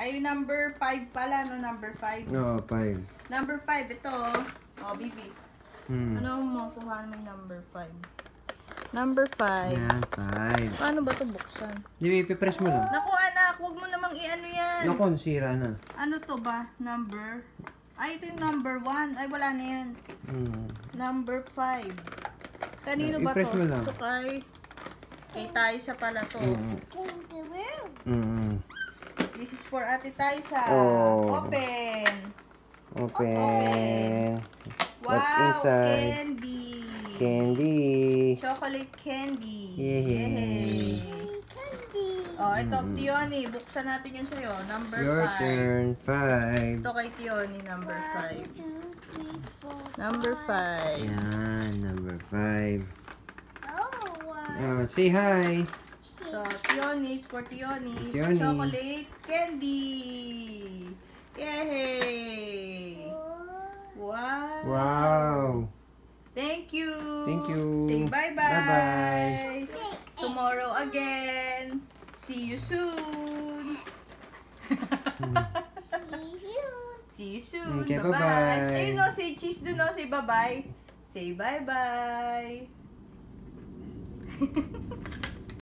Ay, number 5 pala, no? Number 5. Oo, 5. Number 5, ito. Oh, Bibi. Ano mo kuha mo yung number 5? Number 5. Yan, 5. Paano ba ito buksan? Di, ipipress mo lang. Naku, anak, huwag mo namang i-ano yan. Naku, sira na. Ano to ba? Number? Ay, ito yung number 1. Ay, wala na yan. Number 5. Kanino ba to? I-press mo lang. Ito kay Tajsah pala to. This is for Ate Tajsah. Oh. Open. Open. What's Wow, inside? candy. Candy. Chocolate candy. Yay. Oh, ito, Theone. Buksan natin yung sa'yo. Number 5. Your turn. 5. Ito kay Theone, number 5. Number 5. Yan, number 5. Say hi. So, Theone, it's for Theone. Theone. Chocolate candy. Yay! Wow! Wow. Thank you! Thank you. Say bye-bye! Bye-bye. Tomorrow again! See you soon! See you soon! Okay, Bye-bye! bye-bye. Ayun no, say cheese dun no, say bye-bye! Say bye-bye!